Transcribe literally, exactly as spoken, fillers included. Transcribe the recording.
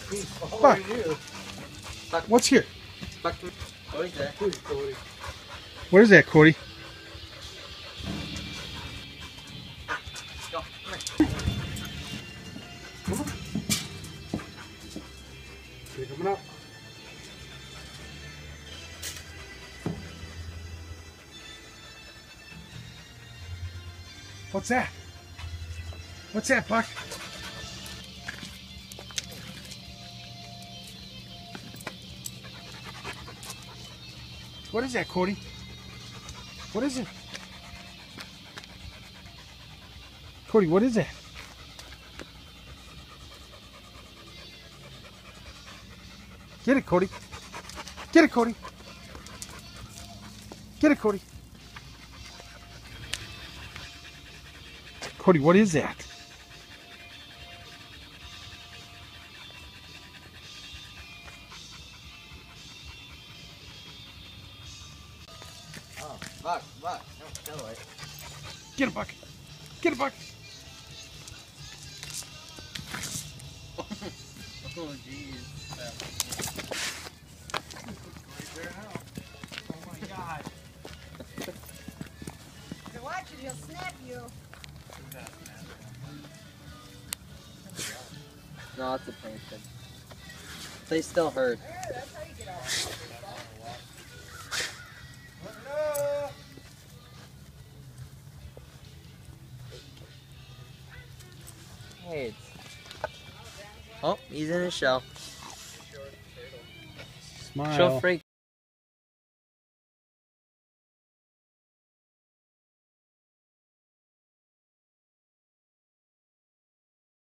Buck. What's here? Buck. What is that? What is that, Cody? Go. Come on. They're coming up. What's that? What's that, Buck? What is that, Cody? What is it? Cody, what is that? Get it, Cody. Get it, Cody. Get it, Cody. Cody, what is that? Oh, Buck, Buck. Don't kill it. Get it, Buck. Get it, Buck. Oh, jeez. Oh my God. If you watch it, he'll snap you. No, it's a painted. They still hurt. Yeah, that's how you get out. Hey, it's... Oh, he's in his shell. Smile. Show freak.